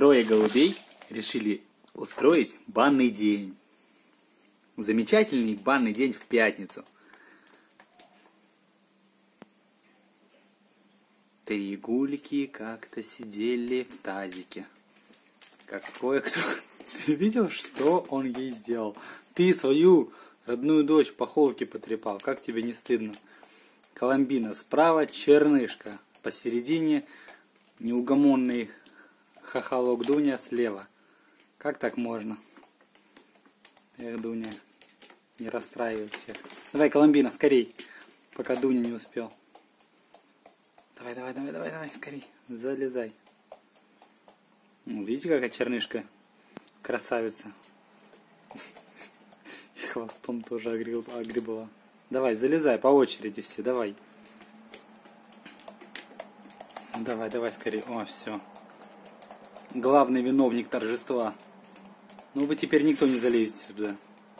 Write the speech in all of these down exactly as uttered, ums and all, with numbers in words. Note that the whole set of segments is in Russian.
трое голубей решили устроить банный день. Замечательный банный день в пятницу. Три гульки как-то сидели в тазике. Как кое-кто... Ты видел, что он ей сделал? Ты свою родную дочь по холке потрепал. Как тебе не стыдно? Коломбина справа, чернышка. Посередине неугомонный хохолок Дуня слева. Как так можно? Эх, Дуня, не расстраивай всех. Давай, Коломбина, скорей, пока Дуня не успел. Давай, давай, давай, давай, давай, скорей, залезай. Ну, видите, какая чернышка красавица. И хвостом тоже огребла. Давай, залезай по очереди все, давай. Давай, давай, скорее. О, все. Главный виновник торжества. Ну вы теперь никто не залезете сюда.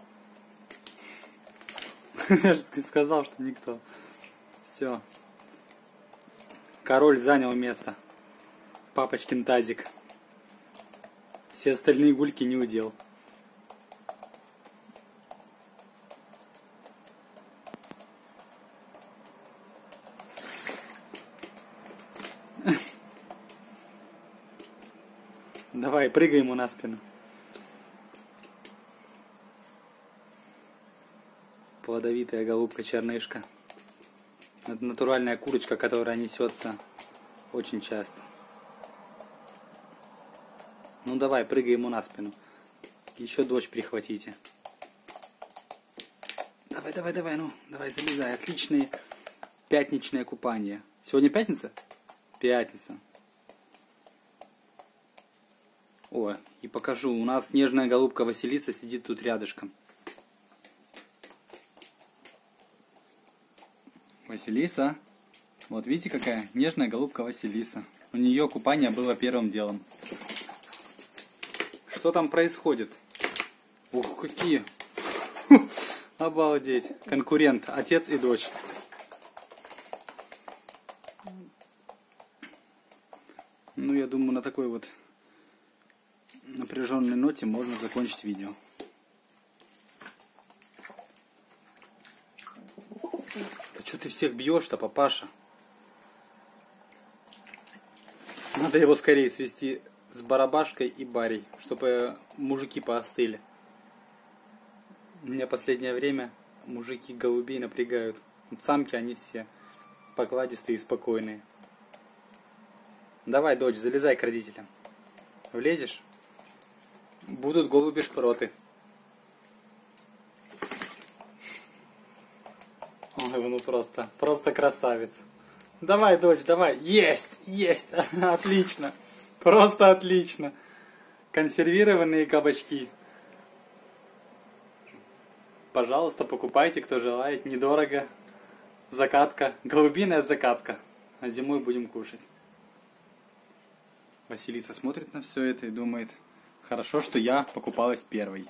Я же сказал, что никто. Все. Король занял место. Папочкин тазик. Все остальные гульки не удел. Давай, прыгай ему на спину. Плодовитая голубка-чернышка. Это натуральная курочка, которая несется очень часто. Ну давай, прыгай ему на спину. Еще дочь прихватите. Давай, давай, давай, ну, давай, залезай. Отличное пятничное купание. Сегодня пятница? Пятница. О, и покажу. У нас нежная голубка Василиса сидит тут рядышком. Василиса. Вот видите, какая нежная голубка Василиса. У нее купание было первым делом. Что там происходит? Ух, какие! Обалдеть! Конкурент, отец и дочь. Ну, я думаю, на такой вот напряженной ноте можно закончить видео. Да что ты всех бьешь-то, папаша? Надо его скорее свести с барабашкой и барей, чтобы мужики поостыли. У меня последнее время мужики голубей напрягают. Вот самки они все покладистые и спокойные. Давай, дочь, залезай к родителям. Влезешь? Будут голуби шпроты. Ой, ну просто, просто красавец. Давай, дочь, давай. Есть, есть. Отлично. Просто отлично. Консервированные кабачки. Пожалуйста, покупайте, кто желает. Недорого. Закатка. Голубиная закатка. А зимой будем кушать. Василиса смотрит на все это и думает, хорошо, что я покупалась первой.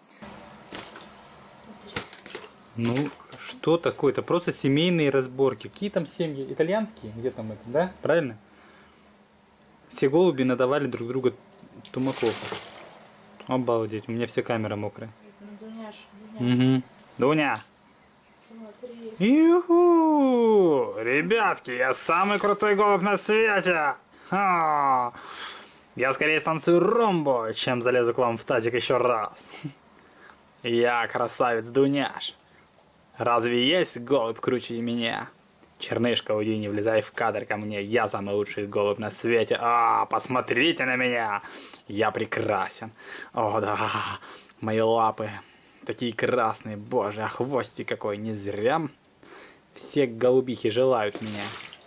Ну, что такое? Это просто семейные разборки. Какие там семьи? Итальянские? Где там это, да? Правильно? Все голуби надавали друг друга тумаков. Обалдеть, у меня вся камера мокрая. Дуняш, Дуня. Угу. Дуня! Смотри. Юху! Ребятки, я самый крутой голубь на свете! Ха! Я скорее станцую ромбо, чем залезу к вам в тазик еще раз. Я красавец Дуняш. Разве есть голубь круче меня? Чернышка, уйди, не влезай в кадр ко мне. Я самый лучший голубь на свете. А, посмотрите на меня. Я прекрасен. О, да. Мои лапы такие красные. Боже, а хвостик какой. Не зря все голубихи желают меня.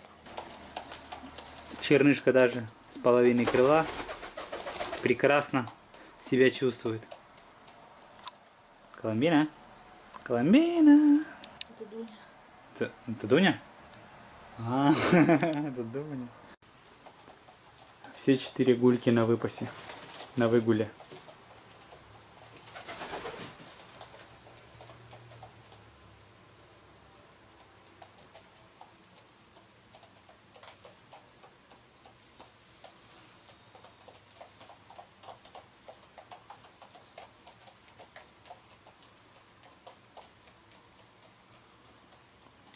Чернышка даже с половиной крыла прекрасно себя чувствует. Коломбина? Коломбина! Это Дуня. Это, это Дуня? А, это Дуня. Все четыре гульки на выпасе, на выгуле.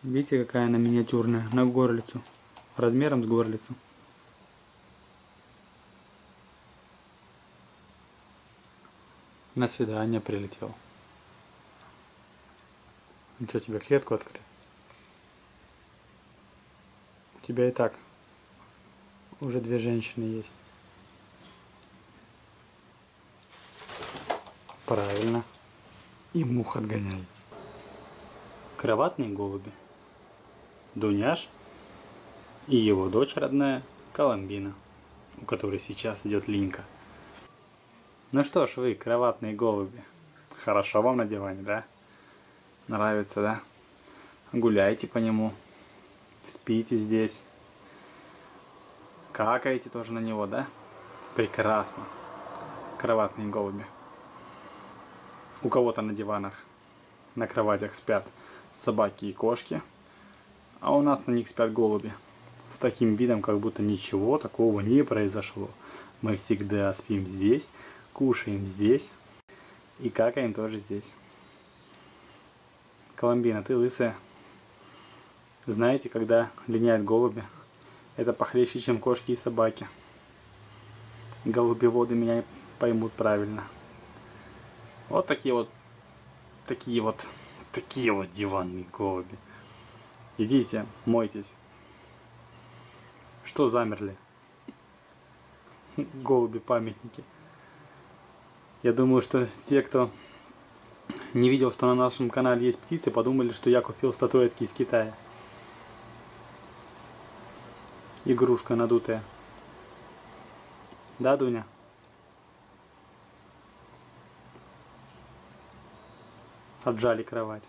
Видите, какая она миниатюрная, на горлицу. Размером с горлицу. На свидание прилетел. Ну что, тебе клетку открыть? У тебя и так уже две женщины есть. Правильно. И мух отгоняй. Кроватные голуби. Дуняш и его дочь родная Коломбина, у которой сейчас идет линька. Ну что ж вы, кроватные голуби, хорошо вам на диване, да? Нравится, да? Гуляйте по нему, спите здесь, какаете тоже на него, да? Прекрасно. Кроватные голуби. У кого-то на диванах, на кроватях спят собаки и кошки, а у нас на них спят голуби. С таким видом, как будто ничего такого не произошло. Мы всегда спим здесь, кушаем здесь и какаем тоже здесь. Коломбина, ты лысая. Знаете, когда линяют голуби, это похлеще, чем кошки и собаки. Голубеводы меня поймут правильно. Вот такие вот, такие вот, такие вот диванные голуби. Идите, мойтесь. Что замерли? Голуби-памятники. Я думаю, что те, кто не видел, что на нашем канале есть птицы, подумали, что я купил статуэтки из Китая. Игрушка надутая. Да, Дуня? Отжали кровать.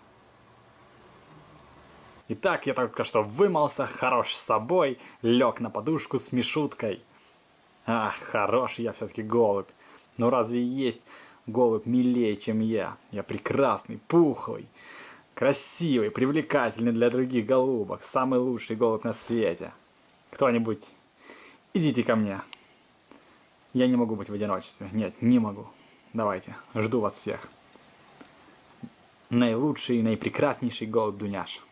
Итак, я только что вымылся, хорош с собой, лег на подушку с Мишуткой. Ах, хороший я все-таки голубь. Но разве есть голубь милее, чем я? Я прекрасный, пухлый, красивый, привлекательный для других голубок. Самый лучший голубь на свете. Кто-нибудь, идите ко мне. Я не могу быть в одиночестве. Нет, не могу. Давайте, жду вас всех. Наилучший и наипрекраснейший голубь Дуняш.